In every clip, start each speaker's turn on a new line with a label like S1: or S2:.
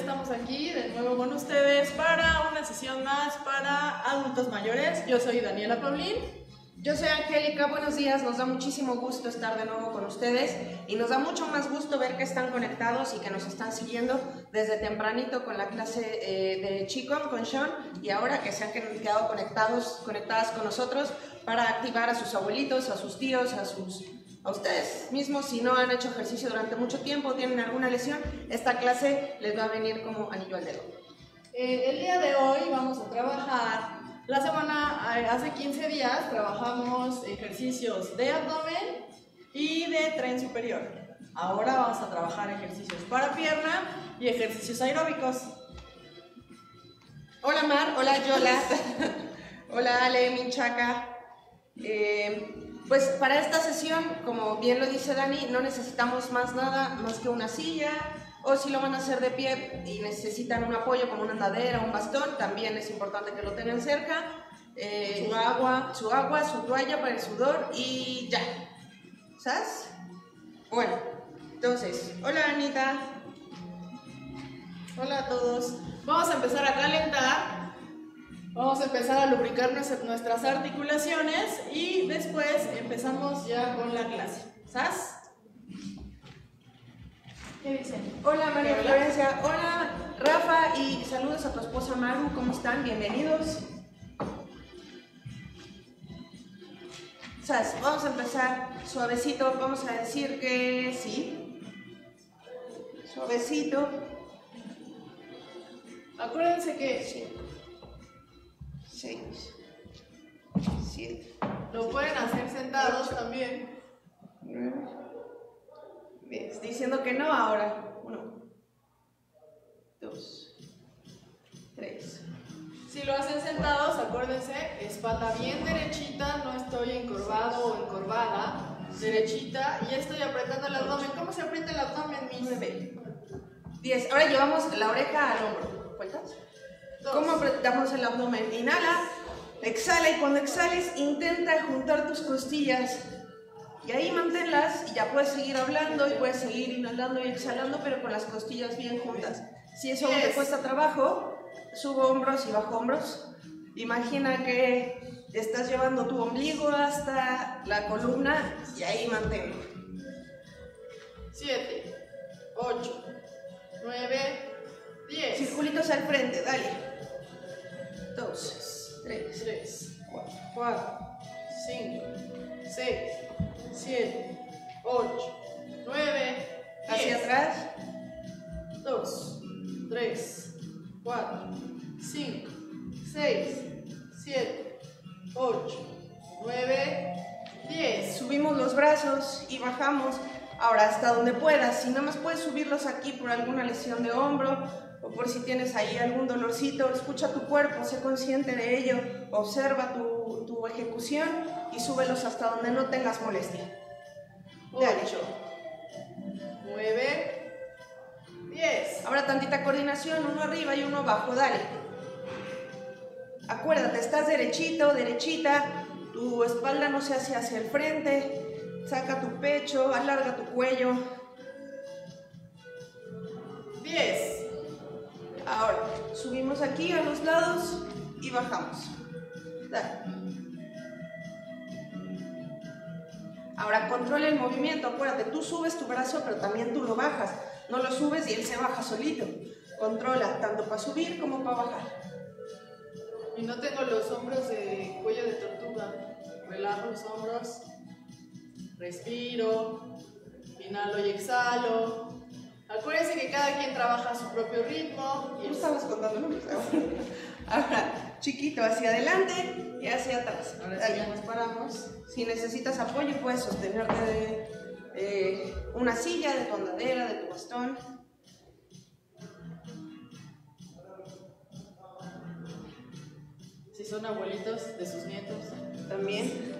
S1: estamos aquí de nuevo con ustedes para una sesión más para adultos mayores. Yo soy Daniela Paulín.
S2: Yo soy Angélica, buenos días, nos da muchísimo gusto estar de nuevo con ustedes y nos da mucho más gusto ver que están conectados y que nos están siguiendo desde tempranito con la clase de Qigong con Sean y ahora que se han quedado conectadas con nosotros para activar a sus abuelitos, a sus tíos, a ustedes mismos. Si no han hecho ejercicio durante mucho tiempo, tienen alguna lesión, esta clase les va a venir como anillo al dedo.
S1: El día de hoy vamos a trabajar, la semana, hace 15 días trabajamos ejercicios de abdomen y de tren superior. Ahora vamos a trabajar ejercicios para pierna y ejercicios aeróbicos.
S2: Hola Mar, hola Yola, hola Ale, Minchaca. Pues para esta sesión, como bien lo dice Dani, no necesitamos nada más que una silla, o si lo van a hacer de pie y necesitan un apoyo como una andadera o un bastón, también es importante que lo tengan cerca, su agua, su toalla para el sudor y ya. ¿Sabes? Bueno, entonces, hola Anita.
S1: Hola a todos. Vamos a empezar a calentar. Vamos a empezar a lubricar nuestras articulaciones y después empezamos ya con la clase. ¿Sabes? ¿Qué dicen?
S2: Hola María Florencia, hola Rafa y saludos a tu esposa Maru, ¿cómo están? Bienvenidos. ¿Sabes? Vamos a empezar suavecito, vamos a decir que sí. Suavecito.
S1: Acuérdense que
S2: 6, 7.
S1: Lo pueden hacer sentados también.
S2: 9. Bien, estoy diciendo que no ahora. 1, 2, 3.
S1: Si lo hacen sentados, acuérdense, espalda bien derechita, no estoy encorvado o encorvada. Derechita, y estoy apretando el abdomen. ¿Cómo se aprieta el abdomen, mis?
S2: 9, 10. Ahora llevamos la oreja al hombro. ¿Cuentas?
S1: 2.
S2: ¿Cómo apretamos el abdomen? Inhala, exhala y cuando exhales intenta juntar tus costillas y ahí manténlas y ya puedes seguir hablando y puedes seguir inhalando y exhalando pero con las costillas bien juntas. Si eso te cuesta trabajo, subo hombros y bajo hombros. Imagina que estás llevando tu ombligo hasta la columna y ahí manténlo.
S1: 7, 8, 9, 10.
S2: Circulitos al frente, dale. 2, 3,
S1: 4, 5, 6, 7, 8, 9, 10.
S2: hacia atrás.
S1: 2, 3, 4, 5, 6, 7, 8, 9, 10.
S2: Subimos los brazos y bajamos. Ahora hasta donde puedas. Si nada más puedes subirlos aquí por alguna lesión de hombro o por si tienes ahí algún dolorcito, escucha tu cuerpo, sé consciente de ello, observa tu ejecución y súbelos hasta donde no tengas molestia.
S1: 8, 9, 10.
S2: Ahora tantita coordinación, uno arriba y uno abajo, dale. Acuérdate, estás derechito, derechita, tu espalda no se hace hacia el frente, saca tu pecho, alarga tu cuello.
S1: 10.
S2: Ahora, subimos aquí a los lados y bajamos. Dale. Ahora controla el movimiento, acuérdate, tú subes tu brazo pero también tú lo bajas. No lo subes y él se baja solito. Controla tanto para subir como para bajar.
S1: Y no tengo los hombros de cuello de tortuga. Relajo los hombros. Respiro. Inhalo y exhalo. Acuérdense que cada quien trabaja a su propio ritmo.
S2: Tú estabas contando números. Ahora, chiquito hacia adelante y hacia atrás.
S1: Ahora sí ya nos paramos.
S2: Si necesitas apoyo, puedes sostenerte de una silla, de tu andadera, de tu bastón.
S1: Si son abuelitos de sus nietos.
S2: También.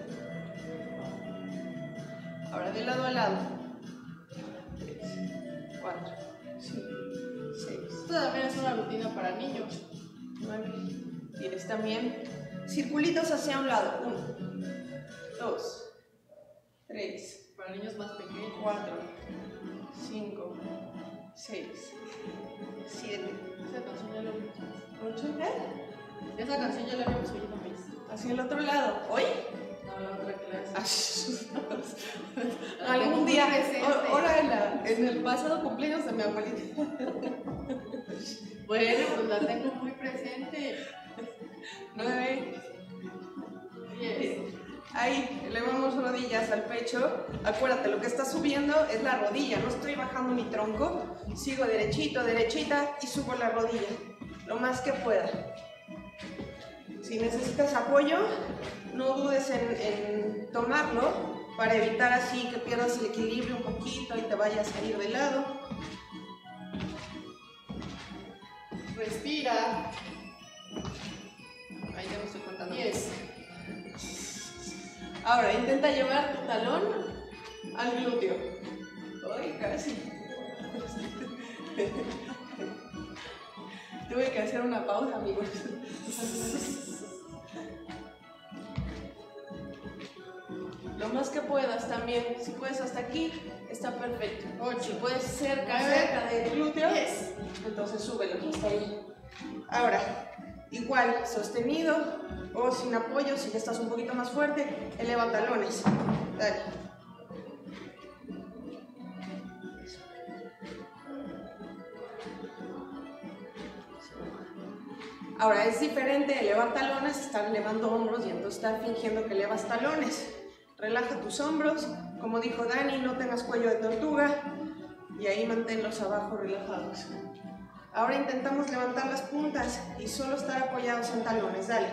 S2: Ahora de lado a lado. 3, 4, 5, 6.
S1: Esto también es una rutina para niños.
S2: 9. Tienes también circulitos hacia un lado. 1, 2, 3.
S1: Para niños más pequeños.
S2: 4, 5, 6, 7,
S1: Esa canción ya la habíamos oído.
S2: 8, ¿qué?
S1: Esa canción ya la habíamos oído, Miss.
S2: Hacia el otro lado. ¿Hoy?
S1: No, la otra clase.
S2: Algún día,
S1: presente.
S2: ahora en el pasado cumpleaños de mi abuelita.
S1: Bueno, pues la tengo muy presente.
S2: 9.
S1: 10.
S2: Ahí, elevamos rodillas al pecho. Acuérdate, lo que está subiendo es la rodilla. No estoy bajando mi tronco. Sigo derechito, derechita y subo la rodilla lo más que pueda. Si necesitas apoyo, no dudes en tomarlo para evitar así que pierdas el equilibrio un poquito y te vayas a ir de lado.
S1: Respira.
S2: Ahí ya me estoy contando.
S1: 10.
S2: Ahora, intenta llevar tu talón al glúteo. Ay, casi. Tuve que hacer una pausa, amigos. Lo más que puedas también. Si puedes hasta aquí, está perfecto.
S1: 8.
S2: Si puedes cerca del
S1: 9.
S2: glúteo,
S1: 10.
S2: entonces súbelo hasta ahí. Ahora, igual, sostenido o sin apoyo, si ya estás un poquito más fuerte, eleva talones. Dale. Ahora, es diferente elevar talones, estar elevando hombros y entonces estar fingiendo que elevas talones. Relaja tus hombros, como dijo Dani, no tengas cuello de tortuga y ahí manténlos abajo relajados. Ahora intentamos levantar las puntas y solo estar apoyados en talones, dale.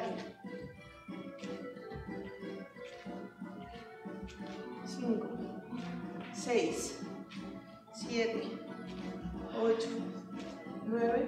S2: 5, 6, 7, 8, 9,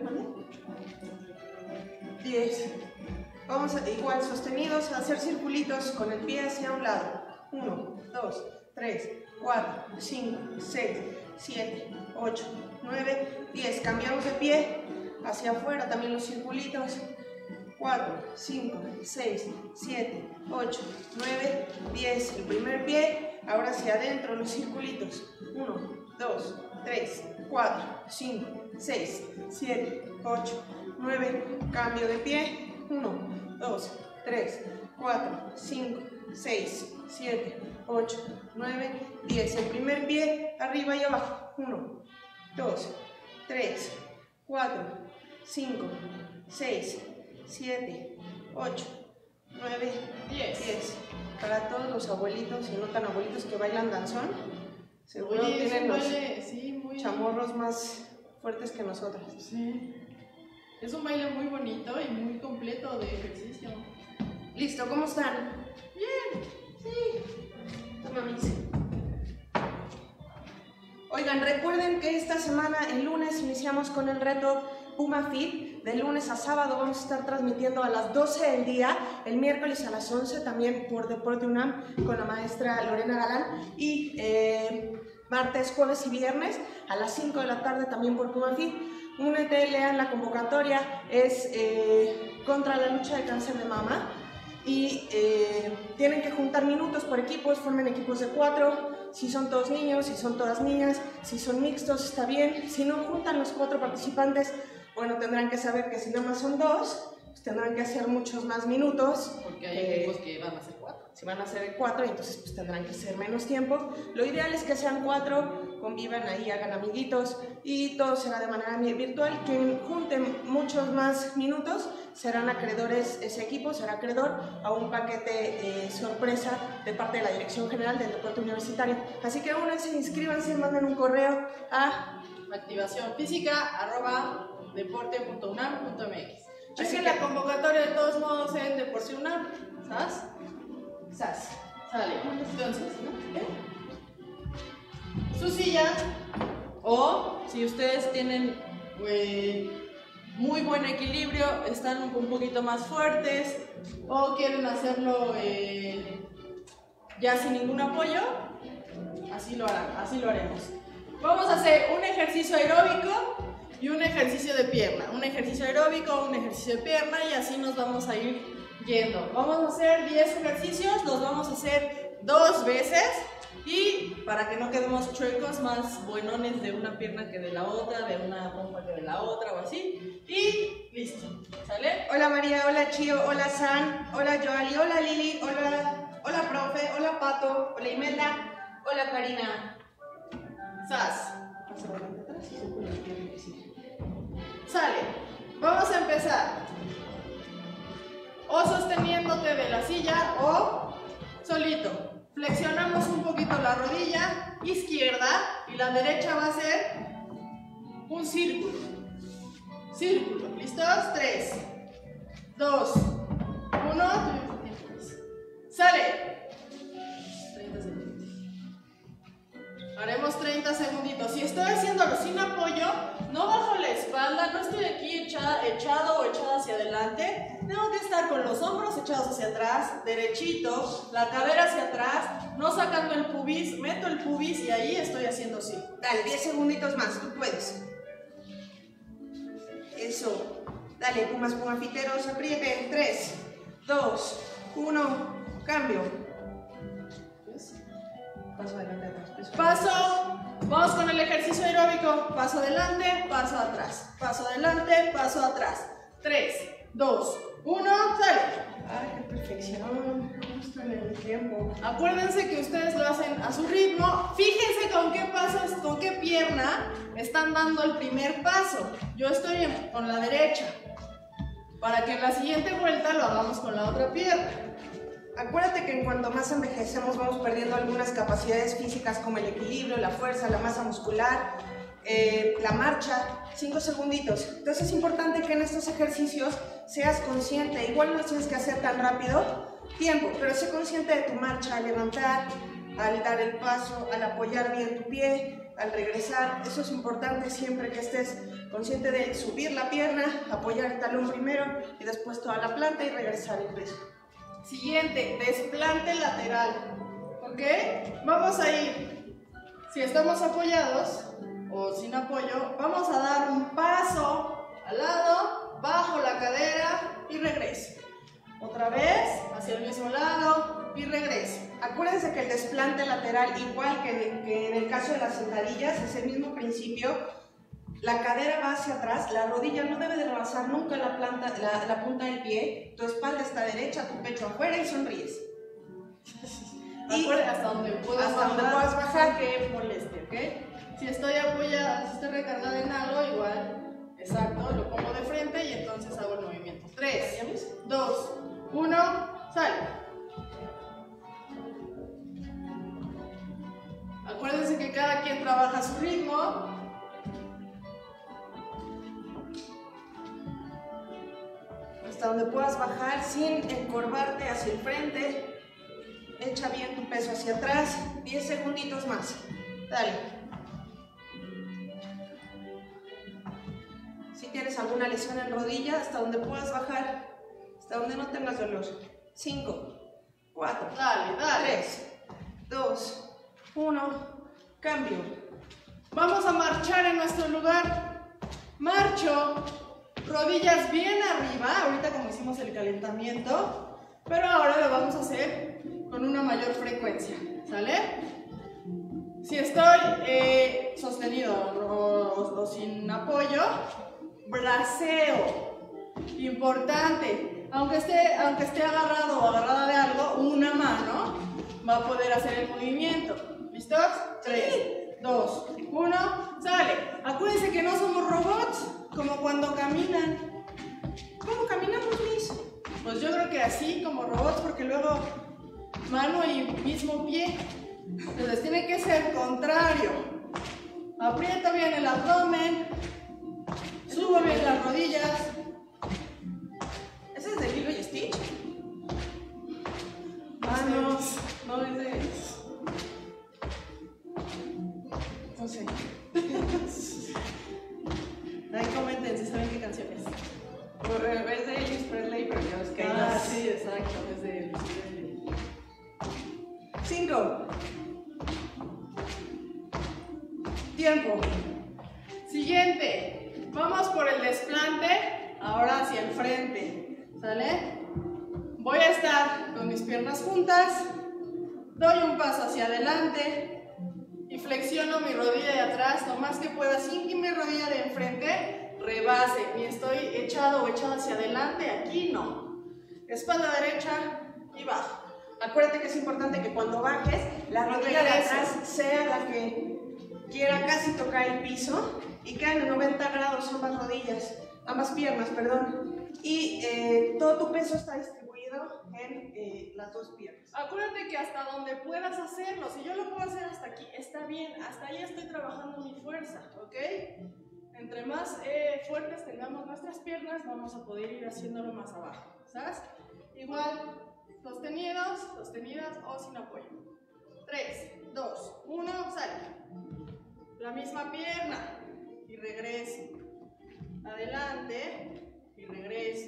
S2: 10. Vamos a, igual sostenidos, a hacer circulitos con el pie hacia un lado. 1, 2, 3, 4, 5, 6, 7, 8, 9, 10. Cambiamos de pie hacia afuera, también los circulitos. 4, 5, 6, 7, 8, 9, 10. El primer pie, ahora hacia adentro, los circulitos. 1, 2, 3, 4, 5, 6, 7, 8, 9. Cambio de pie. 1, 2, 3, 4, 5, 6, 7, 8, 9, 10. El primer pie, arriba y abajo. 1, 2, 3, 4, 5, 6, 7, 8, 9, 10. Para todos los abuelitos y no tan abuelitos que bailan danzón, seguro tienen los chamorros más fuertes que nosotras.
S1: Sí. Es un baile muy bonito y muy completo de ejercicio.
S2: Listo, ¿cómo están? Bien, sí. Toma mis. Oigan, recuerden que esta semana, el lunes, iniciamos con el reto Puma Fit. De lunes a sábado vamos a estar transmitiendo a las 12 del día, el miércoles a las 11 también por Deporte UNAM con la maestra Lorena Galán y martes, jueves y viernes a las 5 de la tarde también por Puma Fit. Únete, lean la convocatoria, es contra la lucha de cáncer de mama y tienen que juntar minutos por equipos, formen equipos de 4, si son todos niños, si son todas niñas, si son mixtos está bien, si no juntan los 4 participantes, bueno, tendrán que saber que si nada más son 2, pues tendrán que hacer muchos más minutos.
S1: Porque hay equipos que van a ser 4.
S2: Si van a ser 4, entonces pues tendrán que ser menos tiempo. Lo ideal es que sean 4, convivan ahí, hagan amiguitos y todo será de manera virtual. Quien junten muchos más minutos serán acreedores, ese equipo será acreedor a un paquete sorpresa de parte de la Dirección General del Deporte Universitario. Así que únanse, inscríbanse, manden un correo a
S1: activacionfísica@deporte.unam.mx. Chequen la
S2: que
S1: convocatoria de todos modos en Deporte UNAM. ¿Sabes?
S2: SAS.
S1: Sale. Entonces, ¿no? Su silla, o si ustedes tienen muy buen equilibrio, están un poquito más fuertes o quieren hacerlo ya sin ningún apoyo, así lo harán, así lo haremos. Vamos a hacer un ejercicio aeróbico y un ejercicio de pierna. Un ejercicio aeróbico, un ejercicio de pierna y así nos vamos a ir yendo. Vamos a hacer 10 ejercicios, los vamos a hacer 2 veces. y para que no quedemos chuecos, más buenones de una pierna que de la otra, de una pompa que de la otra o así, y listo, ¿sale?
S2: Hola María, hola Chio, hola San, hola Joali, hola Lili, hola profe, hola Pato, hola Imelda, hola Karina.
S1: Sas. Sale, vamos a empezar o sosteniéndote de la silla o solito. Flexionamos un poquito la rodilla izquierda y la derecha va a ser un círculo. Círculo, ¿listos? 3, 2, 1, sale. 30 segundos. Haremos 30 segunditos. Si estoy haciéndolo sin apoyo, no bajo la espalda, no estoy aquí echado o echada hacia adelante. Tengo que estar con los hombros echados hacia atrás, derechito, la cadera hacia atrás, no sacando el pubis, meto el pubis y ahí estoy haciendo así.
S2: Dale, 10 segunditos más, tú puedes. Eso. Dale, pumas, pumafiteros, aprieten. 3, 2, 1, cambio. Paso adelante, atrás.
S1: Paso, vamos con el ejercicio aeróbico. Paso adelante, paso atrás. Paso adelante, paso atrás. 3, 2, 1, sale.
S2: Ay, qué perfección. Justo en el tiempo.
S1: Acuérdense que ustedes lo hacen a su ritmo. Fíjense con qué pasos, con qué pierna están dando el primer paso. Yo estoy con la derecha. Para que en la siguiente vuelta lo hagamos con la otra pierna.
S2: Acuérdate que en cuanto más envejecemos vamos perdiendo algunas capacidades físicas como el equilibrio, la fuerza, la masa muscular, la marcha. 5 segunditos. Entonces es importante que en estos ejercicios seas consciente. Igual no los tienes que hacer tan rápido, tiempo, pero sé consciente de tu marcha, al levantar, al dar el paso, al apoyar bien tu pie, al regresar. Eso es importante siempre, que estés consciente de subir la pierna, apoyar el talón primero y después toda la planta y regresar el peso.
S1: Siguiente, desplante lateral, ¿ok? Vamos a ir, si estamos apoyados o sin apoyo, vamos a dar un paso al lado, bajo la cadera y regreso. Otra vez, hacia el mismo lado y regreso.
S2: Acuérdense que el desplante lateral, igual que en el caso de las sentadillas, es el mismo principio. La cadera va hacia atrás, la rodilla no debe de rebasar nunca la punta del pie, tu espalda está derecha, tu pecho afuera y sonríes.
S1: Y hasta donde puedas bajar, que moleste, ¿ok? Si estoy apoyada, si estoy recargada en algo, igual, exacto, lo pongo de frente y entonces hago el movimiento. 3, 2, 1, sale. Acuérdense que cada quien trabaja a su ritmo.
S2: Hasta donde puedas bajar sin encorvarte hacia el frente. Echa bien tu peso hacia atrás. 10 segunditos más. Dale. Si tienes alguna lesión en rodilla, hasta donde puedas bajar, hasta donde no tengas dolor. 5, 4,
S1: dale,
S2: 3, 2, 1, cambio.
S1: Vamos a marchar en nuestro lugar. Marcho. Rodillas bien arriba, ahorita como hicimos el calentamiento, pero ahora lo vamos a hacer con una mayor frecuencia, ¿sale? Si estoy sostenido o sin apoyo, braceo, importante, aunque esté agarrado o agarrada de algo, una mano va a poder hacer el movimiento. ¿Listos? 3, 2, 1, sale. Acuérdense que no somos robots, como cuando caminan.
S2: ¿Cómo caminamos, Miss?
S1: Pues yo creo que así, como robots, porque luego mano y mismo pie. Entonces tiene que ser contrario. Aprieta bien el abdomen, subo bien las rodillas.
S2: ¿Ese es de Lilo y Stitch?
S1: Manos, no es de... No sé. Ahí comenten si saben qué canción es.
S2: Es de Elvis Presley, pero ya ves que
S1: sí, exacto, es de Elvis Presley.
S2: 5.
S1: Tiempo. Siguiente. Vamos por el desplante, ahora hacia el frente. ¿Sale? Voy a estar con mis piernas juntas, doy un paso hacia adelante y flexiono mi rodilla de atrás lo más que pueda sin que mi rodilla de enfrente rebase, ni estoy echado o echada hacia adelante, aquí no. Espalda derecha y bajo.
S2: Acuérdate que es importante que cuando bajes, la rodilla de atrás sea la que quiera casi tocar el piso y caen en 90 grados ambas piernas, perdón. Y todo tu peso está distribuido en las dos piernas.
S1: Acuérdate que hasta donde puedas hacerlo, si yo lo puedo hacer hasta aquí, está bien, hasta ahí estoy trabajando mi fuerza, ¿ok? Entre más fuertes tengamos nuestras piernas, vamos a poder ir haciéndolo más abajo, ¿sabes? Igual, sostenidos, sostenidas o sin apoyo. 3, 2, 1, sale. La misma pierna y regreso. Adelante y regreso.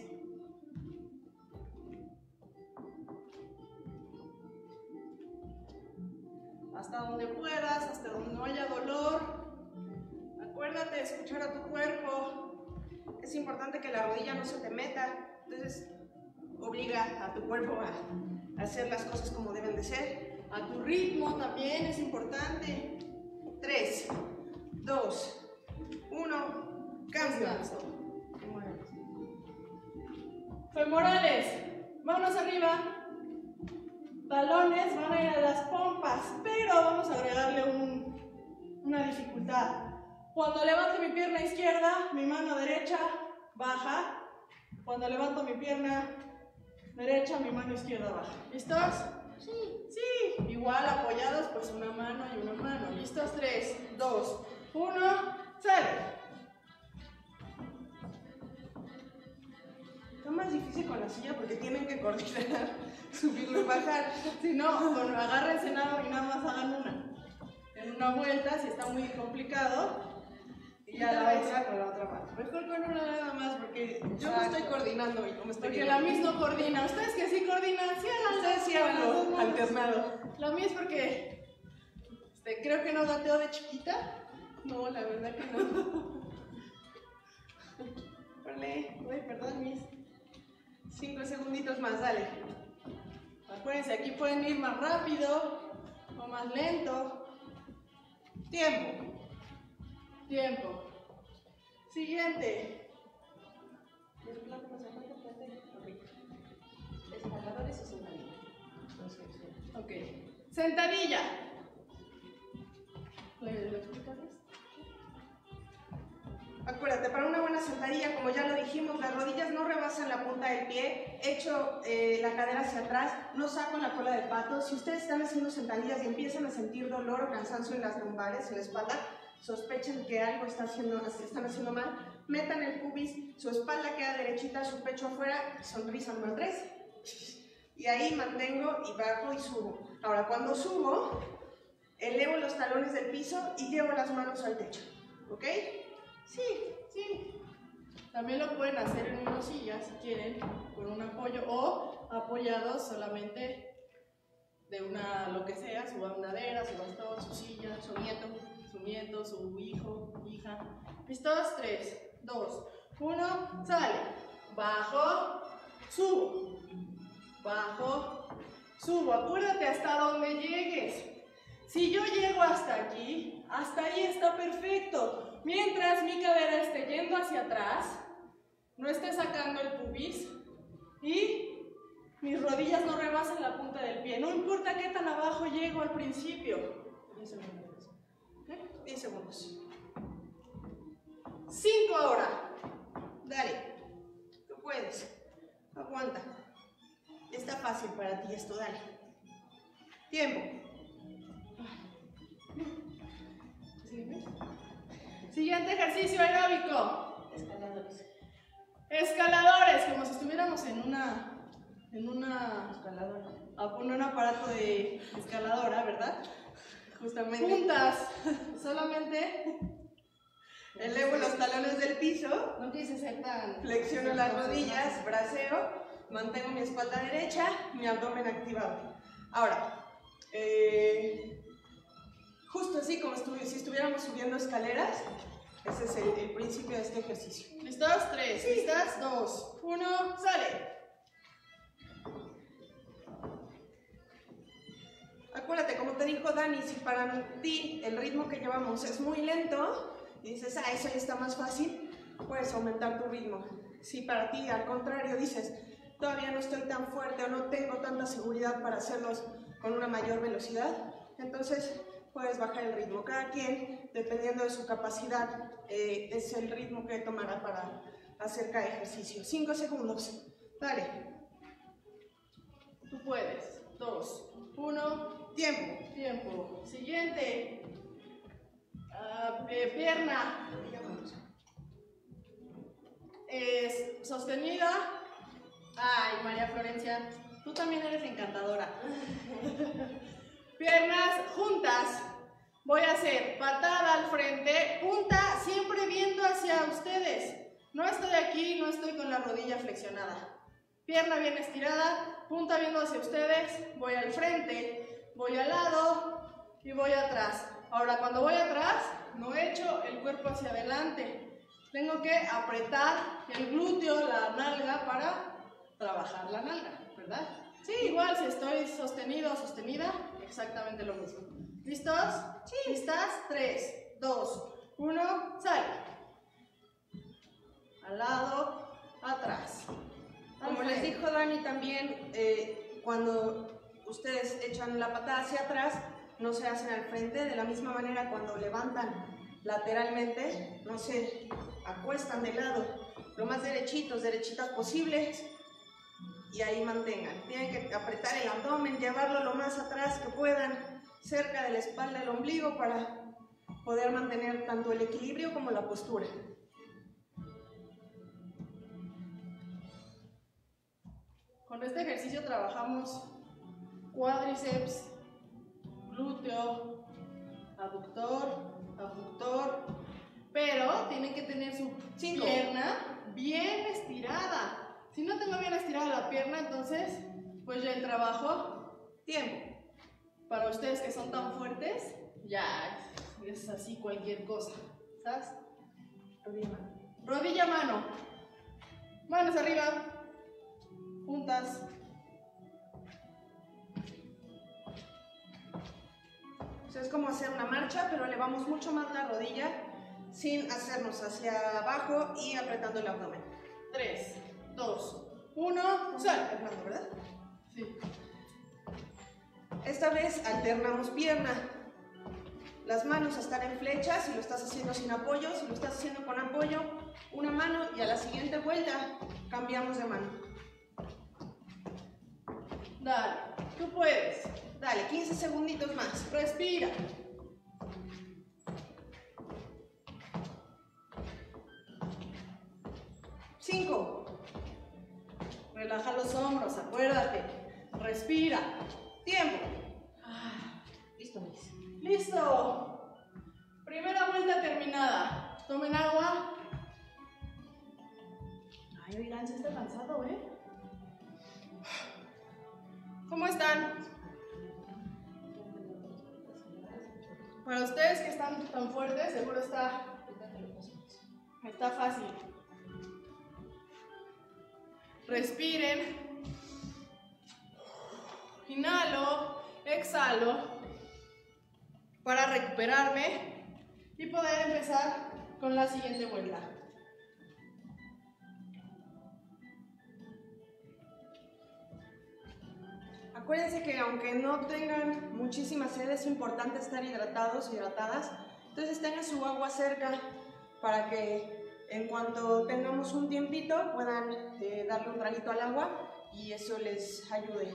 S1: Hasta donde puedas, hasta donde no haya dolor. Acuérdate de escuchar a tu cuerpo.
S2: Es importante que la rodilla no se te meta, entonces obliga a tu cuerpo a hacer las cosas como deben de ser.
S1: A tu ritmo también es importante.
S2: 3, 2, 1, cambio.
S1: Femorales, manos arriba. Talones van a ir a las pompas, pero vamos a agregarle una dificultad. Cuando levanto mi pierna izquierda, mi mano derecha baja. Cuando levanto mi pierna derecha, mi mano izquierda baja. ¿Listos? Sí. Sí. Igual apoyados, pues una mano y una mano. ¿Listos? 3, 2, 1, sale.
S2: Es más difícil con la silla porque tienen que coordinar, subirlo y bajar.
S1: Si no, agárrense nada y nada más hagan una. En una vuelta, si está muy complicado. Y ya la otra con la otra mano. Mejor con una nada más porque
S2: yo no estoy coordinando y no me estoy
S1: porque la mía no coordina. Ustedes que sí coordinan, sí hagan.
S2: Ustedes sí hagan alternado.
S1: La mía es porque creo que no gateo de chiquita. No, la verdad que no. Ponle, uy, perdón, mis
S2: 5 segunditos más, dale.
S1: Acuérdense, aquí pueden ir más rápido o más lento.
S2: Tiempo.
S1: Tiempo. Siguiente.
S2: Escaladores y sentadilla.
S1: Ok. Sentadilla. ¿Lo explicas?
S2: Acuérdate, para una buena sentadilla, como ya lo dijimos, las rodillas no rebasan la punta del pie, echo la cadera hacia atrás, no saco la cola del pato. Si ustedes están haciendo sentadillas y empiezan a sentir dolor o cansancio en las lumbares, en la espalda, sospechen que algo están haciendo mal, metan el pubis, su espalda queda derechita, su pecho afuera, sonrisan más 3. Y ahí mantengo y bajo y subo. Ahora, cuando subo, elevo los talones del piso y llevo las manos al techo. ¿Ok?
S1: Sí, sí. También lo pueden hacer en una silla si quieren, con un apoyo o apoyados solamente de una, lo que sea, su andadera, su bastón, su silla, su nieto, su hijo, hija. ¿Listos? 3, 2, 1, sale. Bajo, subo. Bajo, subo. Acuérdate hasta donde llegues. Si yo llego hasta aquí, hasta ahí está perfecto. Mientras mi cadera esté yendo hacia atrás, no esté sacando el pubis y mis rodillas no rebasen la punta del pie. No importa qué tan abajo llego al principio. 10 segundos.
S2: 10 segundos.
S1: 5 ahora.
S2: Dale. Tú puedes. Aguanta. Está fácil para ti esto, dale. Tiempo.
S1: Siguiente ejercicio aeróbico.
S2: Escaladores.
S1: Escaladores, como si estuviéramos en una escaladora. En un aparato de escaladora, ¿verdad?
S2: Justamente.
S1: Juntas. Solamente
S2: elevo los talones del piso.
S1: No quise ser tan...
S2: Flexiono las rodillas, braceo, mantengo mi espalda derecha, mi abdomen activado. Ahora, justo así como si estuviéramos subiendo escaleras, ese es el principio de este ejercicio.
S1: ¿Listos? 3, sí. ¿Listas? 2, 1, sale.
S2: Acuérdate, como te dijo Dani, si para ti el ritmo que llevamos es muy lento y dices, ah, eso ya está más fácil, puedes aumentar tu ritmo. Si para ti, al contrario, dices, todavía no estoy tan fuerte o no tengo tanta seguridad para hacerlos con una mayor velocidad, entonces puedes bajar el ritmo. Cada quien, dependiendo de su capacidad, es el ritmo que tomará para hacer cada ejercicio. 5 segundos. Dale.
S1: Tú puedes. 2, 1.
S2: Tiempo.
S1: Tiempo. Siguiente. Pierna. Sostenida. Ay, María Florencia, tú también eres encantadora. Piernas juntas. Voy a hacer patada al frente, punta siempre viendo hacia ustedes. No estoy aquí, no estoy con la rodilla flexionada. Pierna bien estirada, punta viendo hacia ustedes. Voy al frente, voy al lado y voy atrás. Ahora, cuando voy atrás, no echo el cuerpo hacia adelante. Tengo que apretar el glúteo, la nalga, para trabajar la nalga, ¿verdad? Sí, igual si estoy sostenido o sostenida, exactamente lo mismo. ¿Listos? Sí. ¿Listas? 3, 2, 1, sal. Al lado, atrás.
S2: Como les dijo Dani también, cuando ustedes echan la patada hacia atrás, no se hacen al frente. De la misma manera, cuando levantan lateralmente, no se acuestan de lado, lo más derechitas posibles, y ahí mantengan. Tienen que apretar el abdomen, llevarlo lo más atrás que puedan, cerca de la espalda del ombligo, para poder mantener tanto el equilibrio como la postura.
S1: Con este ejercicio trabajamos cuádriceps, glúteo, abductor, pero tienen que tener su pierna bien estirada. Si no tengo bien estirada la pierna, entonces pues ya el trabajo, tiempo. Para ustedes que son tan fuertes, ya es así cualquier cosa, ¿sabes? Rodilla, mano. Manos arriba. Puntas.
S2: O sea, es como hacer una marcha, pero elevamos mucho más la rodilla sin hacernos hacia abajo y apretando el abdomen.
S1: 3, 2, 1, sal.
S2: Fernando, ¿verdad?
S1: Sí.
S2: Esta vez alternamos pierna. Las manos están en flecha, si lo estás haciendo sin apoyo, si lo estás haciendo con apoyo, una mano, y a la siguiente vuelta cambiamos de mano.
S1: Dale, tú puedes.
S2: Dale, 15 segunditos más.
S1: Respira.
S2: Cinco.
S1: Relaja los hombros, acuérdate. Respira.
S2: Tiempo. Listo, Miss.
S1: Listo. Primera vuelta terminada. Tomen agua. Ay, oigan, se está cansado, ¿eh? ¿Cómo están? Para ustedes que están tan fuertes, seguro está fácil. Respiren. Inhalo, exhalo para recuperarme y poder empezar con la siguiente vuelta.
S2: Acuérdense que aunque no tengan muchísima sed, es importante estar hidratados, hidratadas. Entonces tengan su agua cerca para que en cuanto tengamos un tiempito puedan darle un traguito al agua y eso les ayude.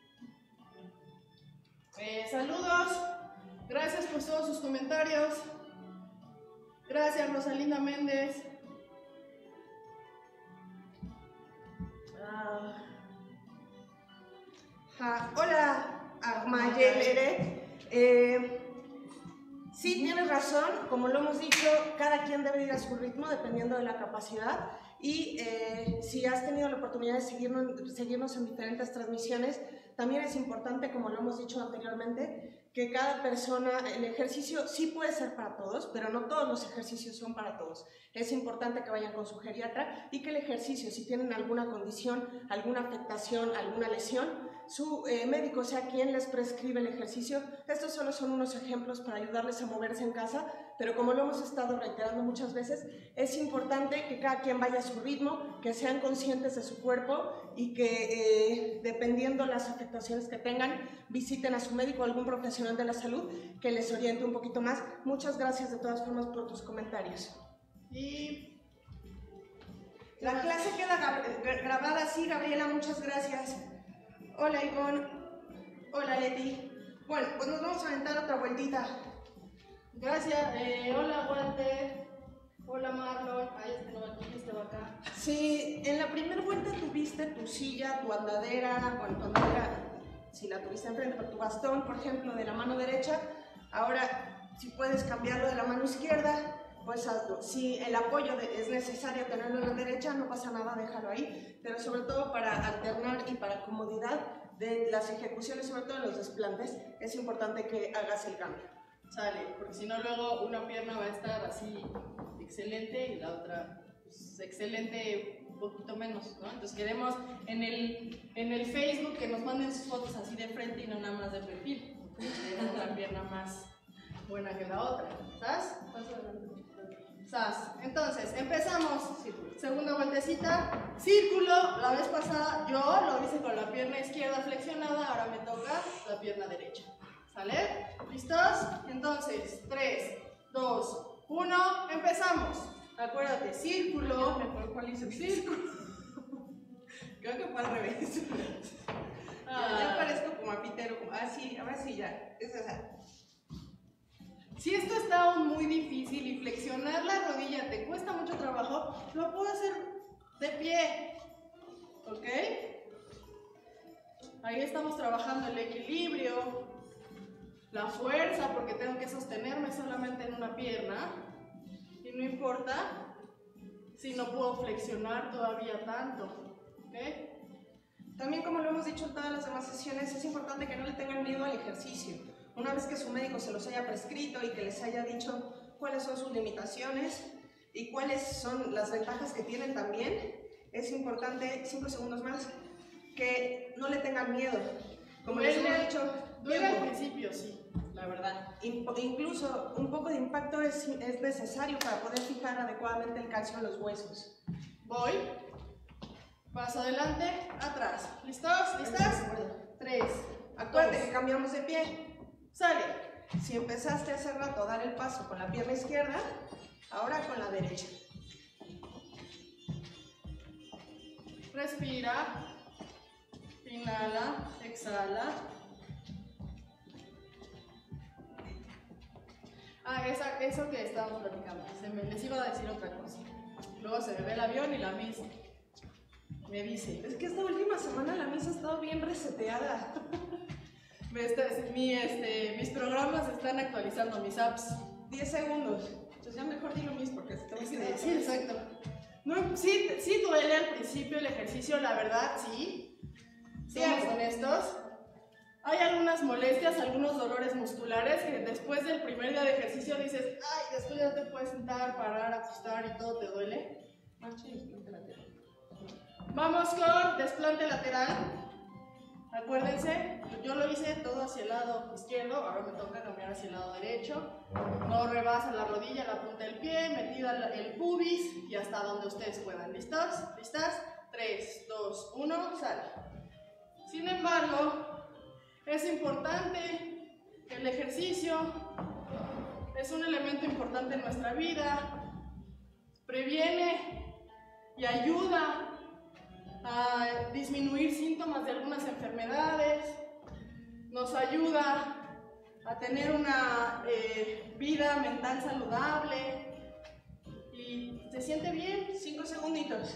S1: Saludos, gracias por todos sus comentarios. Gracias, Rosalinda Méndez.
S2: Hola, Mayel. Sí, tienes razón, como lo hemos dicho, cada quien debe ir a su ritmo dependiendo de la capacidad y si has tenido la oportunidad de seguirnos en diferentes transmisiones, también es importante, como lo hemos dicho anteriormente, que cada persona, el ejercicio sí puede ser para todos, pero no todos los ejercicios son para todos. Es importante que vayan con su geriatra y que el ejercicio, si tienen alguna condición, alguna afectación, alguna lesión, su médico sea quien les prescribe el ejercicio. Estos solo son unos ejemplos para ayudarles a moverse en casa, pero como lo hemos estado reiterando muchas veces, es importante que cada quien vaya a su ritmo, que sean conscientes de su cuerpo y que dependiendo las afectaciones que tengan, visiten a su médico o algún profesional de la salud que les oriente un poquito más. Muchas gracias de todas formas por tus comentarios.
S1: Y
S2: la clase queda grabada, sí, Gabriela, muchas gracias. Hola, Ivonne. Hola, Leti. Bueno, pues nos vamos a aventar otra vueltita.
S1: Gracias. Hola, Walter. Hola, Marlon. Ay, este no, aquí, este va acá.
S2: Si en la primera vuelta tuviste tu silla, tu andadera, bueno, tu andadera, si la tuviste enfrente, pero tu bastón, por ejemplo, de la mano derecha, ahora, si puedes cambiarlo de la mano izquierda, pues hazlo. Si el apoyo es necesario tenerlo en la derecha, no pasa nada, déjalo ahí, pero sobre todo para alternar y para comodidad de las ejecuciones, sobre todo en los desplantes, es importante que hagas el cambio.
S1: Sale, porque si no luego una pierna va a estar así excelente y la otra pues, excelente un poquito menos, ¿no? Entonces queremos en el Facebook que nos manden sus fotos así de frente y no nada más de perfil. Queremos una pierna más buena que la otra, ¿sabes? Entonces, empezamos. Segunda vueltecita. Círculo. La vez pasada yo lo hice con la pierna izquierda flexionada, ahora me toca la pierna derecha. ¿Sale? ¿Listos? Entonces, 3, 2, 1, empezamos. Acuérdate, círculo.
S2: ¿Cuál hice? Círculo.
S1: Creo que fue al revés.
S2: Ya parezco como apitero. Sí, ahora sí ya. Es esa.
S1: Si esto está aún muy difícil y flexionar la rodilla te cuesta mucho trabajo, lo puedo hacer de pie, ¿ok? Ahí estamos trabajando el equilibrio, la fuerza, porque tengo que sostenerme solamente en una pierna y no importa si no puedo flexionar todavía tanto, ¿ok?
S2: También, como lo hemos dicho en todas las demás sesiones, es importante que no le tengan miedo al ejercicio. Una vez que su médico se los haya prescrito y que les haya dicho cuáles son sus limitaciones y cuáles son las ventajas que tienen también, es importante, 5 segundos más, que no le tengan miedo. Como les hemos dicho,
S1: duele al principio, sí, la verdad.
S2: Incluso un poco de impacto es necesario para poder fijar adecuadamente el calcio en los huesos.
S1: Voy, paso adelante, atrás. ¿Listos? ¿Listas? 3.
S2: Acuérdate que cambiamos de pie.
S1: Sale.
S2: Si empezaste hace rato a dar el paso con la pierna izquierda, ahora con la derecha.
S1: Respira. Inhala, exhala. Eso que estábamos platicando. Les iba a decir otra cosa. Luego se me ve el avión y la Miss me dice.
S2: Es que esta última semana la Miss ha estado bien reseteada.
S1: Mis programas están actualizando, mis apps.
S2: 10 segundos. Entonces ya mejor dilo Miss porque se te va a quedar.
S1: Sí, exacto. No, sí duele al principio el ejercicio, la verdad, sí. Seamos honestos. Hay algunas molestias, algunos dolores musculares que después del primer día de ejercicio dices, ay, después ya te puedes sentar, parar, acostar y todo te duele. Vamos con desplante lateral. Acuérdense, yo lo hice todo hacia el lado izquierdo, ahora me toca cambiar hacia el lado derecho. No rebasa la rodilla, la punta del pie, metida el pubis y hasta donde ustedes puedan. ¿Listos? ¿Listas? 3, 2, 1, sale. Sin embargo, es importante que el ejercicio es un elemento importante en nuestra vida, previene y ayuda a disminuir síntomas de algunas enfermedades, nos ayuda a tener una vida mental saludable y se siente bien.
S2: 5 segunditos.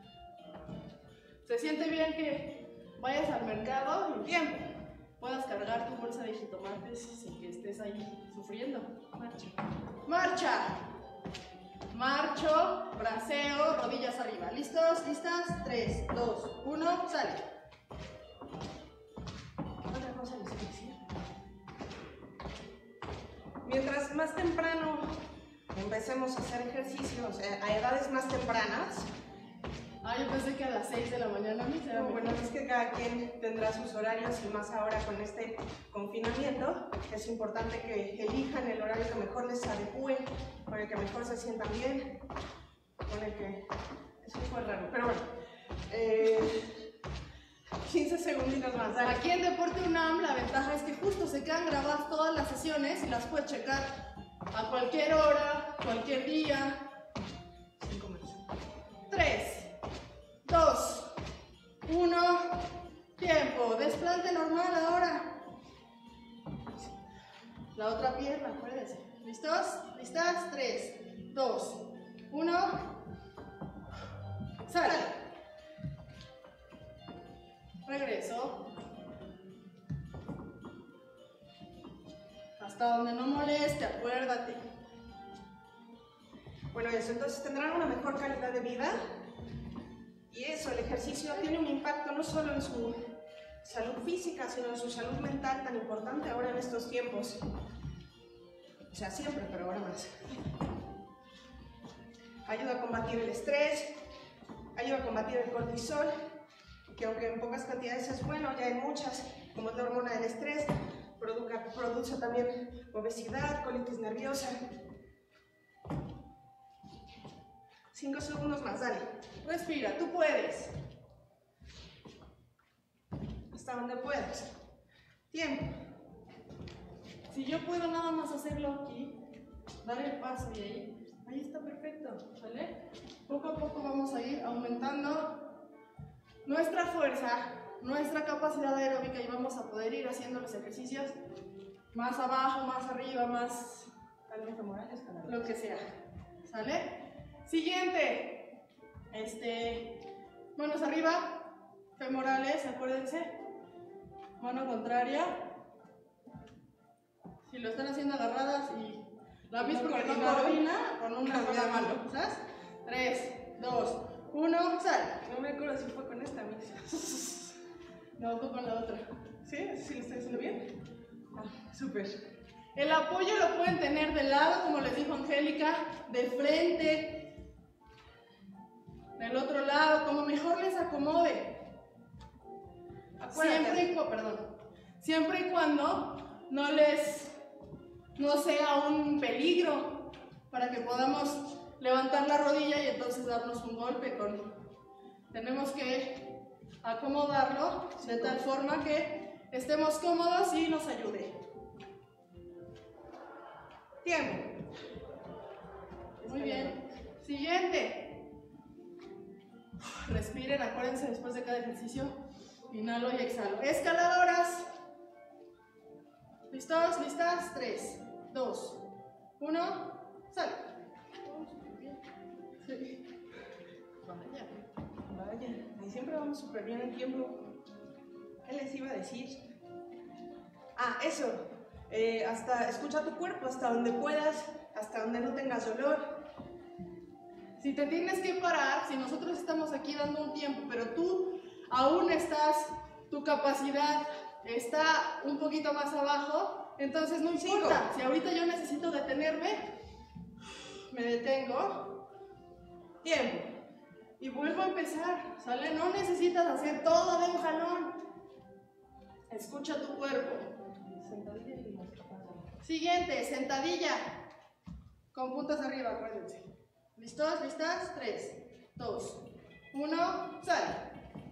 S1: Se siente bien que vayas al mercado y tiempo puedas cargar tu bolsa de jitomates sin que estés ahí sufriendo. Marcha. Marcha. Marcho, braceo, rodillas arriba. ¿Listos? ¿Listas? 3, 2, 1, sale.
S2: Otra cosa les voy a decir. Mientras más temprano empecemos a hacer ejercicios a edades más tempranas,
S1: Ah, yo pensé que a las 6 de la mañana.
S2: No, bueno, es que cada quien tendrá sus horarios y más ahora con este confinamiento es importante que elijan el horario que mejor les adecue, con el que mejor se sientan bien, con el que... Eso fue raro, pero bueno. 15 segunditos más, dale.
S1: Aquí en Deporte UNAM la ventaja es que justo se quedan grabadas todas las sesiones y las puedes checar a cualquier hora, cualquier día.
S2: 5 más.
S1: 3, 2, 1, tiempo. Desplante normal ahora. La otra pierna, acuérdense. ¿Listos? ¿Listas? 3, 2, 1. Sale. Regreso. Hasta donde no moleste, acuérdate.
S2: Bueno, eso, entonces tendrán una mejor calidad de vida. Y eso, el ejercicio tiene un impacto no solo en su salud física, sino en su salud mental, tan importante ahora en estos tiempos. O sea, siempre, pero ahora más. Ayuda a combatir el estrés, ayuda a combatir el cortisol, que aunque en pocas cantidades es bueno, ya hay muchas, como es la hormona del estrés, produce también obesidad, colitis nerviosa. 5 segundos más, dale.
S1: Respira, tú puedes.
S2: Hasta donde puedas. Tiempo.
S1: Si yo puedo nada más hacerlo aquí, dar el paso y ahí está perfecto, ¿vale? Poco a poco vamos a ir aumentando nuestra fuerza, nuestra capacidad aeróbica y vamos a poder ir haciendo los ejercicios más abajo, más arriba, más lo que sea, ¿sale? Siguiente, manos arriba, femorales, acuérdense, mano contraria. Si lo están haciendo agarradas y la misma porque no coordina, con una sola mano, ¿sabes? 3, 2, 1, sal.
S2: No me acuerdo si fue con esta misa.
S1: No, fue con la otra.
S2: ¿Sí? ¿Sí lo estoy haciendo bien? Ah, súper.
S1: El apoyo lo pueden tener de lado, como les dijo Angélica, de frente, del otro lado, como mejor les acomode. Siempre y cuando no sea un peligro para que podamos levantar la rodilla y entonces darnos un golpe tenemos que acomodarlo de tal forma que estemos cómodos y nos ayude.
S2: Tiempo.
S1: Muy bien. Siguiente. Respiren, acuérdense después de cada ejercicio. Inhalo y exhalo. Escaladoras. ¿Listos? ¿Listas? 3, 2, 1, sal. Sí.
S2: Vaya, ahí siempre vamos súper bien en tiempo. ¿Qué les iba a decir? Ah, eso. Hasta escucha tu cuerpo, hasta donde puedas, hasta donde no tengas dolor.
S1: Si te tienes que parar, si nosotros estamos aquí dando un tiempo, pero tú aún tu capacidad está un poquito más abajo, entonces no importa. Si ahorita yo necesito detenerme, me detengo.
S2: Tiempo.
S1: Y vuelvo a empezar, ¿sale? No necesitas hacer todo de un jalón. Escucha tu cuerpo. Siguiente, sentadilla. Con puntas arriba, acuérdense. ¿Listos? ¿Listas? 3, 2, 1, sal.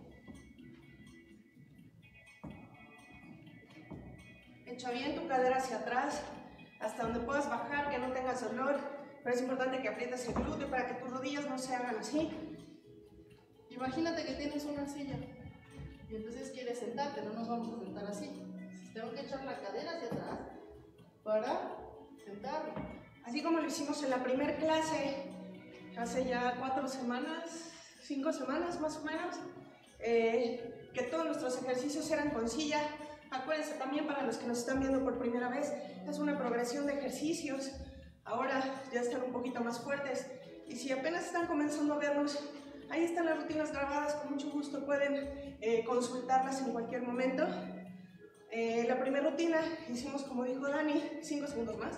S2: Echa bien tu cadera hacia atrás, hasta donde puedas bajar, que no tengas dolor. Pero es importante que aprietes el glúteo para que tus rodillas no se hagan así.
S1: Imagínate que tienes una silla y entonces quieres sentarte, no nos vamos a sentar así. Tengo que echar la cadera hacia atrás para sentarme.
S2: Así como lo hicimos en la primera clase, hace ya 4 semanas, 5 semanas más o menos, que todos nuestros ejercicios eran con silla. Acuérdense también, para los que nos están viendo por primera vez, es una progresión de ejercicios. Ahora ya están un poquito más fuertes. Y si apenas están comenzando a vernos, ahí están las rutinas grabadas, con mucho gusto pueden consultarlas en cualquier momento. La primera rutina hicimos, como dijo Dani, 5 segundos más.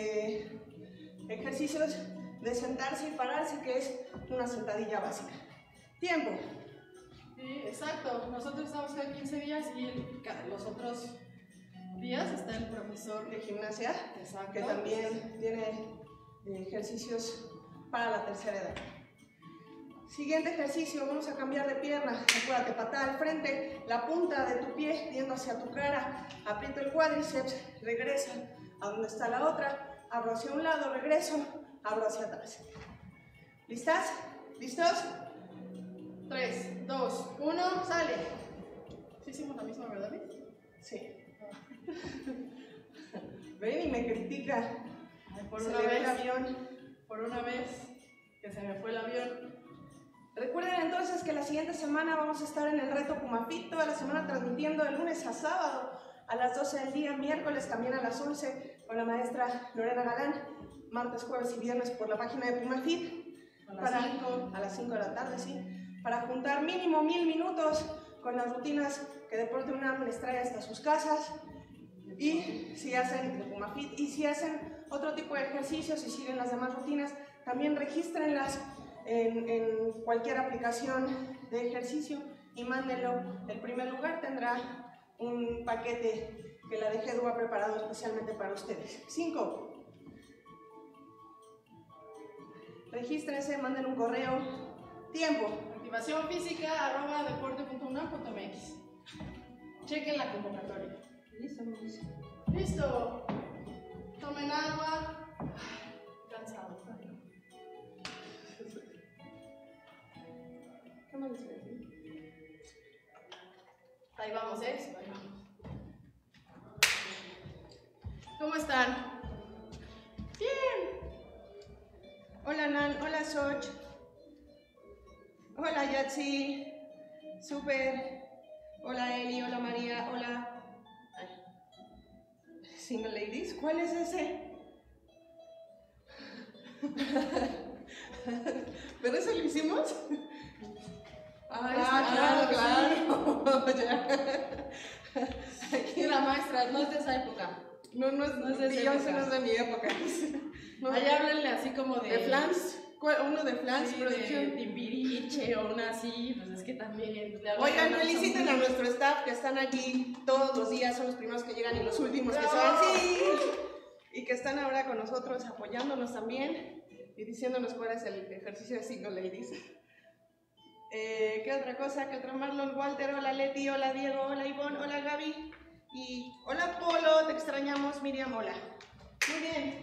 S2: Ejercicios de sentarse y pararse, que es una sentadilla básica. Tiempo.
S1: Sí, exacto. Nosotros estamos cada 15 días y los otros días está el profesor
S2: De gimnasia,
S1: exacto,
S2: que también tiene ejercicios para la tercera edad. Siguiente ejercicio, vamos a cambiar de pierna. Acuérdate, patada al frente, la punta de tu pie viendo hacia tu cara, aprieto el cuádriceps, regresa a donde está la otra, abro hacia un lado, regreso, abro hacia atrás. ¿Listas? ¿Listos?
S1: 3, 2, 1, sale. ¿Sí hicimos la misma, verdad?
S2: Sí. Ven y me critica.
S1: Ay, por
S2: Se
S1: una
S2: le ve
S1: vez,
S2: el avión.
S1: por una vez que se me fue el avión.
S2: Recuerden entonces que la siguiente semana vamos a estar en el reto Pumafit, toda la semana transmitiendo de lunes a sábado a las 12 del día, miércoles también a las 11 con la maestra Lorena Galán, martes, jueves y viernes por la página de Pumafit, a las 5 de la tarde, sí, para juntar mínimo 1000 minutos con las rutinas que Deporte UNAM les trae hasta sus casas. Y si hacen de Pumafit y si hacen otro tipo de ejercicios y siguen las demás rutinas, también regístrenlas en cualquier aplicación de ejercicio y mándenlo. El primer lugar tendrá un paquete que la DGEDU ha preparado especialmente para ustedes. 5. Regístrense, manden un correo. Tiempo.
S1: Activación física @deporte.unam.mx. Chequen la convocatoria.
S2: Listo, Mauricio.
S1: Listo. Tomen agua. Cansado.
S2: ¿Qué más les voy a decir?
S1: Ahí vamos, ¿eh? Ahí vamos. ¿Cómo están?
S2: Bien. Hola Nan, hola Soch. Hola Yatsi. Super. Hola Eli, hola María, hola. Ay. Single Ladies, ¿cuál es ese? ¿Pero eso lo hicimos?
S1: Claro.
S2: Ya.
S1: Aquí la maestra, no es de esa época.
S2: No es de Beyoncé, no es de mi época. No.
S1: Allá háblenle así como
S2: ¿De Flans? Uno de Flans,
S1: sí,
S2: producción.
S1: de Timbiriche o una así, pues es que también.
S2: Oigan, feliciten a nuestro staff que están aquí todos los días, son los primeros que llegan y los últimos que se van. Sí. Y que están ahora con nosotros apoyándonos también y diciéndonos cuál es el ejercicio de Single Ladies. ¿Qué otra cosa? ¿Qué otro? Marlon, Walter, hola Leti, hola Diego, hola Ivonne, hola Gaby y hola Polo, te extrañamos, Miriam, hola. Muy bien.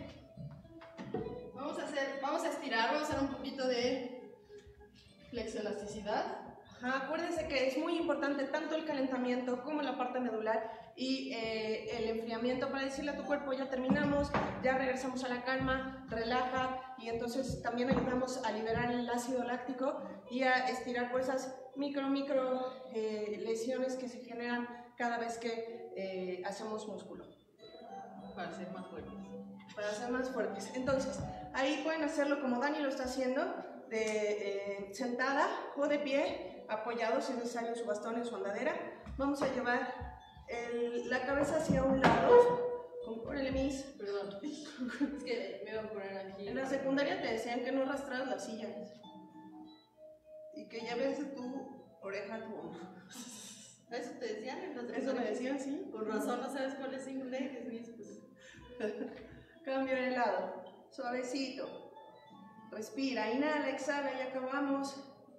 S1: Vamos a estirar, vamos a hacer un poquito de flexoelasticidad.
S2: Ajá, acuérdense que es muy importante tanto el calentamiento como la parte medular y el enfriamiento para decirle a tu cuerpo ya terminamos, ya regresamos a la calma, relaja y entonces también ayudamos a liberar el ácido láctico y a estirar por esas micro lesiones que se generan cada vez que hacemos músculo.
S1: Para ser más fuertes.
S2: Para ser más fuertes. Entonces, ahí pueden hacerlo como Dani lo está haciendo, de sentada o de pie, apoyado si es necesario en su bastón, en su andadera. Vamos a llevar la cabeza hacia un lado. Órale, Miss.
S1: Perdón, es que me voy a poner aquí.
S2: En la secundaria te decían que no arrastras la silla y que lleves tu oreja a tu hombro.
S1: ¿Eso te decían en la secundaria?
S2: Eso me decían, sí.
S1: Por razón no sabes cuál es single leg, pues.
S2: Cambio de lado, suavecito. Respira, inhala, exhala y acabamos.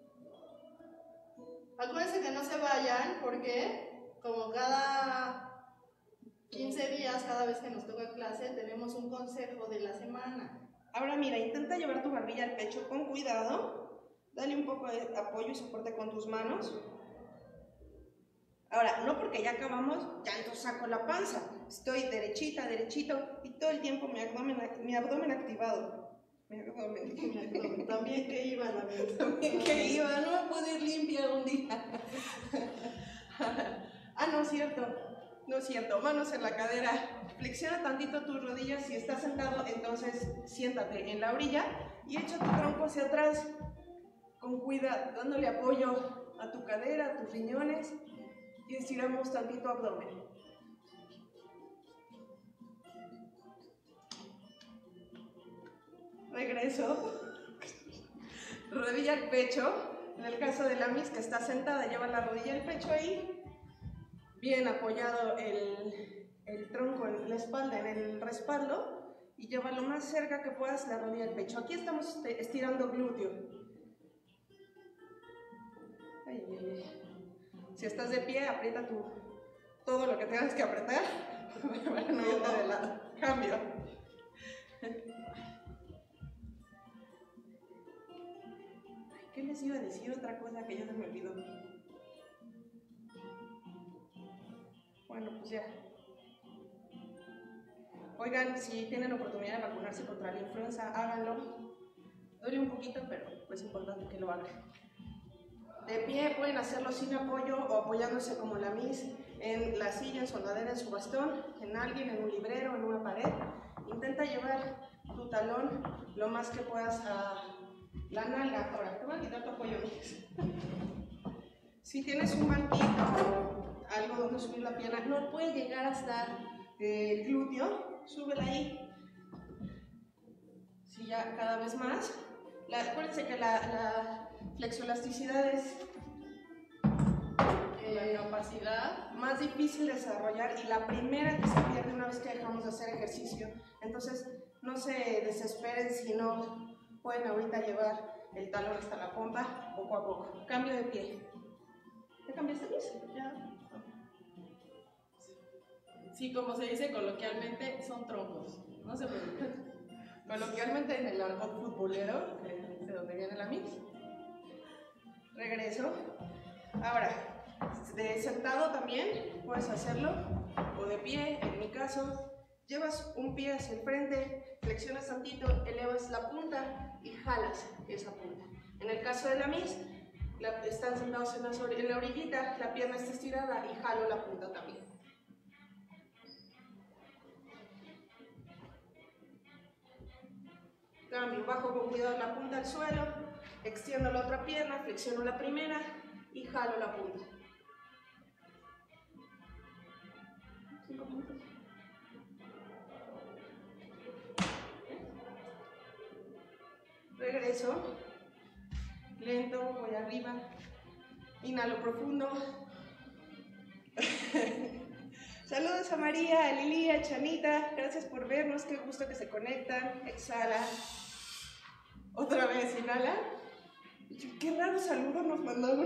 S1: Acuérdense que no se vayan porque como cada 15 días, cada vez que nos toca clase, tenemos un consejo de la semana.
S2: Ahora mira, intenta llevar tu barbilla al pecho con cuidado. Dale un poco de apoyo y soporte con tus manos. Ahora, no porque ya acabamos, ya entonces saco la panza. Estoy derechita, derechito y todo el tiempo mi abdomen activado. Mi abdomen.
S1: También que iba la vez.
S2: También que iba, no me puedo ir limpia un día. No es cierto. No es cierto. Manos en la cadera. Flexiona tantito tus rodillas. Si estás sentado, entonces siéntate en la orilla y echa tu tronco hacia atrás. Con cuidado, dándole apoyo a tu cadera, a tus riñones. Y estiramos tantito abdomen. Regreso. Rodilla al pecho. En el caso de la Miss que está sentada, lleva la rodilla y el pecho ahí, bien apoyado el tronco en la espalda, en el respaldo, y lleva lo más cerca que puedas la rodilla y el pecho. Aquí estamos estirando glúteo. Ay, ay, ay. Si estás de pie, aprieta todo lo que tengas que apretar para no irte de lado. Cambio. ¿Qué les iba a decir? Otra cosa que ya se me olvidó. Bueno, pues ya. Oigan, si tienen oportunidad de vacunarse contra la influenza, háganlo. Duele un poquito, pero es importante que lo hagan. De pie pueden hacerlo sin apoyo o apoyándose como la Miss en la silla, en su andadera, en su bastón, en alguien, en un librero, en una pared. Intenta llevar tu talón lo más que puedas a la nalga. Ahora, te voy a quitar tu apoyo, Miss. Si tienes un banquito, algo donde subir la pierna, no puede llegar hasta el glúteo, súbela ahí. Si ya cada vez más. Acuérdense que la flexoelasticidad es la capacidad más difícil de desarrollar y la primera que se pierde una vez que dejamos de hacer ejercicio. Entonces, no se desesperen si no pueden ahorita llevar el talón hasta la pompa, poco a poco. Cambio de pie. ¿Ya cambiaste, Miss?
S1: Ya. Sí, como se dice coloquialmente, son troncos. No se preocupen.
S2: Coloquialmente en el argot futbolero, de donde viene la Miss. Regreso. Ahora, de sentado también puedes hacerlo, o de pie, en mi caso. Llevas un pie hacia el frente, flexionas tantito, elevas la punta y jalas esa punta. En el caso de la Miss, están sentados en la orillita, la pierna está estirada y jalo la punta también. Cambio, bajo con cuidado la punta al suelo, extiendo la otra pierna, flexiono la primera y jalo la punta. 5 minutos. Regreso, lento, voy arriba, inhalo profundo. Saludos a María, a Lili, a Chanita, gracias por vernos, qué gusto que se conectan. Exhala. Otra vez, inhala. Qué raro saludo nos mandaron.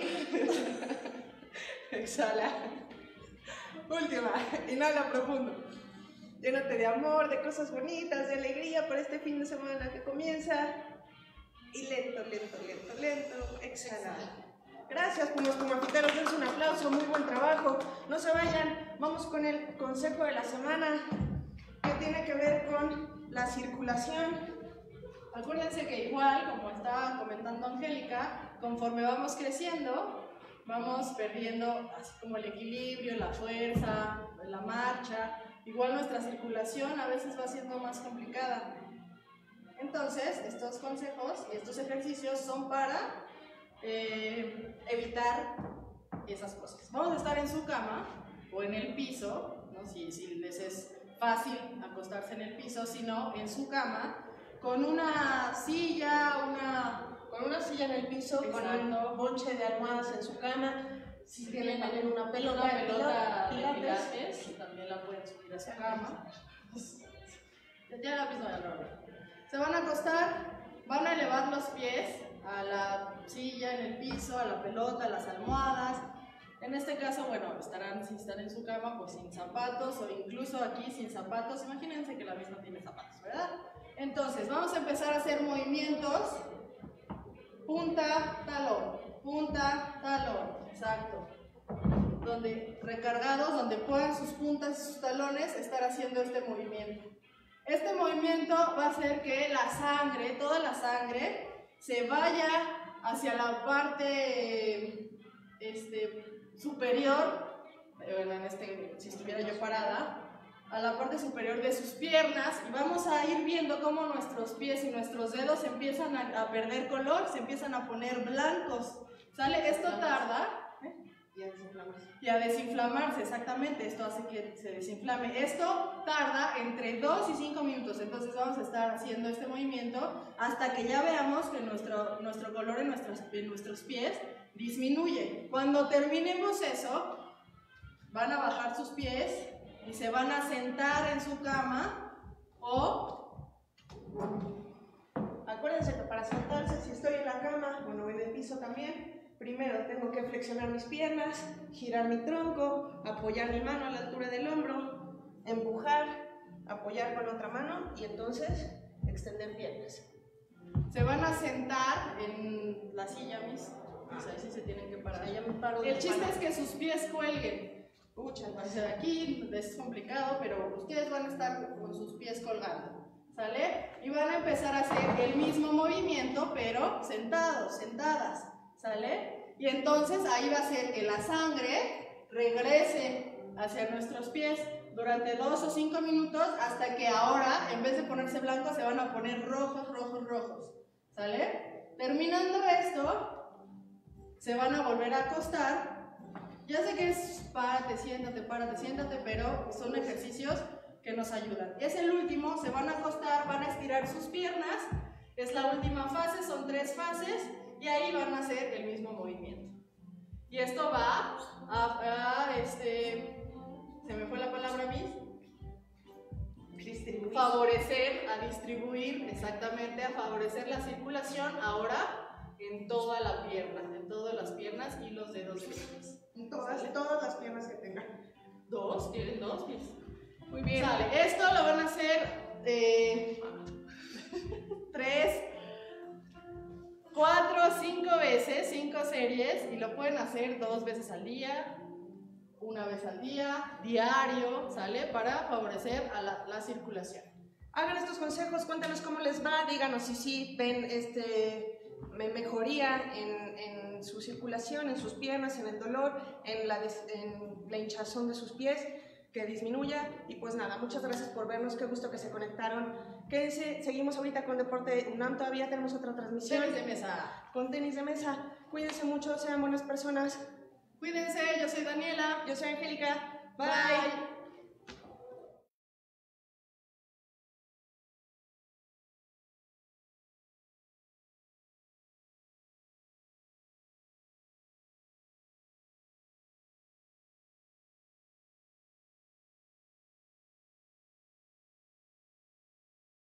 S2: Exhala. Última, inhala profundo. Llénate de amor, de cosas bonitas, de alegría para este fin de semana que comienza. Y lento, lento, lento, lento, exhala. Gracias, pues los comafiteros, dense un aplauso, muy buen trabajo. No se vayan, vamos con el consejo de la semana, que tiene que ver con la circulación.
S1: Acuérdense que igual, como estaba comentando Angélica, conforme vamos creciendo, vamos perdiendo así como el equilibrio, la fuerza, la marcha. Igual nuestra circulación a veces va siendo más complicada. Entonces, estos consejos y estos ejercicios son para evitar esas cosas. Vamos a estar en su cama o en el piso, ¿no? Si les es fácil acostarse en el piso, si no, en su cama, con una silla,
S2: con una silla en el piso, con un bonche de almohadas en su cama. Si tienen también una pelota de pilates,
S1: también la pueden subir a su cama. Ya la misma hora. Se van a acostar, van a elevar los pies a la silla, en el piso, a la pelota, a las almohadas. En este caso, bueno, si están en su cama, pues sin zapatos, o incluso aquí sin zapatos. Imagínense que la misma tiene zapatos, ¿verdad? Entonces, vamos a empezar a hacer movimientos. Punta, talón, exacto. Recargados, donde puedan sus puntas y sus talones estar haciendo este movimiento. Este movimiento va a hacer que la sangre, toda la sangre, se vaya hacia la parte superior, bueno, si estuviera yo parada, a la parte superior de sus piernas, y vamos a ir viendo cómo nuestros pies y nuestros dedos empiezan a perder color, se empiezan a poner blancos, ¿sale? Esto tarda.
S2: Ya se inflama
S1: Y a desinflamarse, exactamente, esto hace que se desinflame. Esto tarda entre 2 y 5 minutos, entonces vamos a estar haciendo este movimiento hasta que ya veamos que nuestro color en nuestros pies disminuye. Cuando terminemos eso, van a bajar sus pies y se van a sentar en su cama o...
S2: Acuérdense que para sentarse, si estoy en la cama, bueno, en el piso también, primero tengo que flexionar mis piernas, girar mi tronco, apoyar mi mano a la altura del hombro, empujar, apoyar con la otra mano y entonces extender piernas.
S1: Se van a sentar en la silla, mis. O sea, si se tienen que parar.
S2: Ya me paro.
S1: El chiste es que sus pies cuelguen.
S2: Muchas
S1: O
S2: gracias.
S1: sea, aquí es complicado, pero ustedes van a estar con sus pies colgando. ¿Sale? Y van a empezar a hacer el mismo movimiento, pero sentados, sentadas. ¿Sale? Y entonces ahí va a ser que la sangre regrese hacia nuestros pies durante 2 o 5 minutos hasta que ahora, en vez de ponerse blancos, se van a poner rojos, rojos, rojos. ¿Sale? Terminando esto, se van a volver a acostar. Ya sé que es párate, siéntate, pero son ejercicios que nos ayudan. Es el último, se van a acostar, van a estirar sus piernas. Es la última fase, son 3 fases. Y ahí van a hacer el mismo movimiento. Y esto va se me fue la palabra, favorecer, a distribuir, exactamente, a favorecer la circulación ahora en toda la pierna, en todas las piernas y los dedos de los pies.
S2: Todas las piernas que tengan.
S1: ¿Tienen 2 pies?
S2: Muy bien.
S1: Sale, esto lo van a hacer 3, 4, 5 veces, 5 series, y lo pueden hacer 2 veces al día, 1 vez al día, diario, ¿sale? Para favorecer a la circulación.
S2: Hagan estos consejos, cuéntanos cómo les va, díganos si sí ven mejoría en su circulación, en sus piernas, en el dolor, en la hinchazón de sus pies, que disminuya. Y pues nada, muchas gracias por vernos, qué gusto que se conectaron. Quédense, seguimos ahorita con Deporte UNAM, todavía tenemos otra transmisión.
S1: Tenis de mesa.
S2: Con tenis de mesa. Cuídense mucho, sean buenas personas.
S1: Cuídense, yo soy Daniela.
S2: Yo soy Angélica.
S1: Bye.